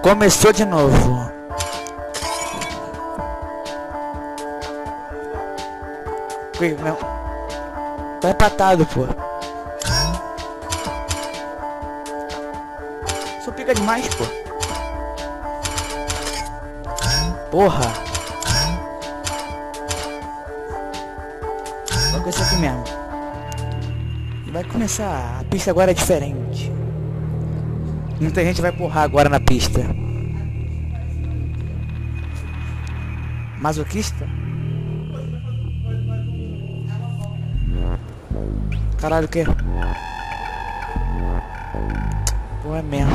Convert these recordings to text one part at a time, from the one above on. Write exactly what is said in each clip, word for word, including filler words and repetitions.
Começou de novo. Não. Tá empatado, pô. Só pica demais, pô. Porra. Vai com isso aqui mesmo. Vai começar. A pista agora é diferente. Muita gente vai porrar agora na pista. Masoquista? Caralho, o que? Pô, é mesmo.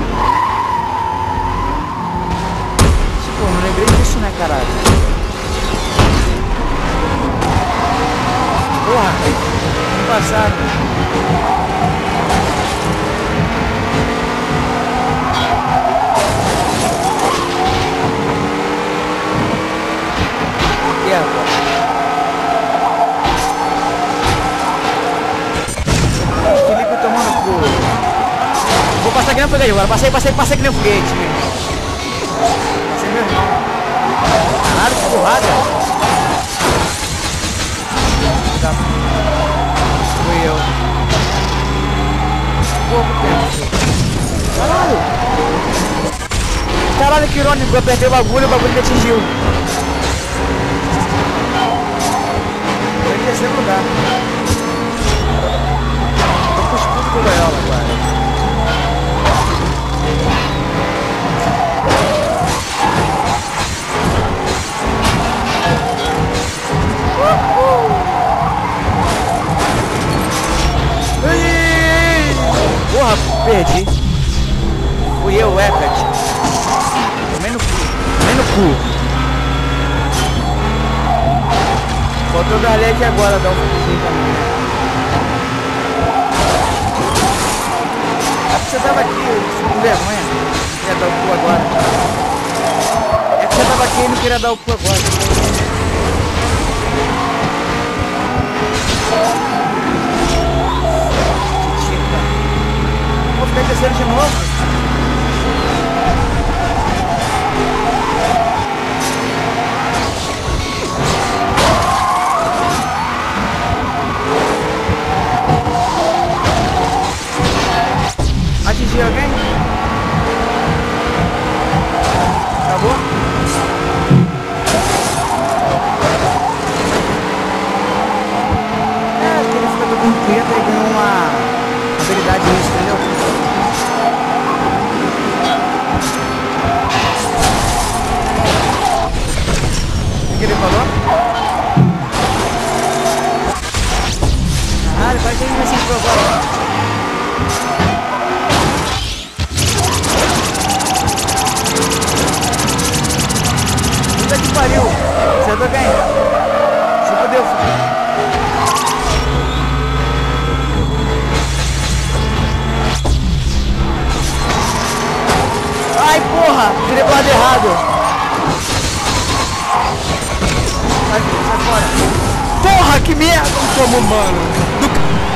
Pô, não lembrei disso, né, caralho? Porra, não passaram. Felipe tomando cu. Vou passar aqui na foguete agora. Passei, passei, passei aqui no foguete. Esse é meu irmão. Caralho, que porrada. Fui eu. Pouco tempo. Caralho. Caralho, que irônico. Eu apertei o bagulho e o bagulho me atingiu. Foi em terceiro lugar. Tô com o escudo do Loyola agora. Porra, perdi. Fui eu, Hecate. Tomei no cu. Tomei no cu. Faltou o Darley aqui agora, dar um pouquinho também. É que você tava aqui, com vergonha. Não queria dar o cu agora. É que você tava aqui e não queria dar o cu agora. Vou ficar em terceiro de novo. Atingir alguém? Acabou? É, porque ele fica tocando treta e ganhou uma habilidade nisso, entendeu? O que ele falou? Caralho, vai ter que me assistir agora. Puta que pariu! Você tá bem? Se fodeu, filho. Ai, porra! Virei pro lado errado! Sai, sai fora! Porra, que merda! Como, mano! Do...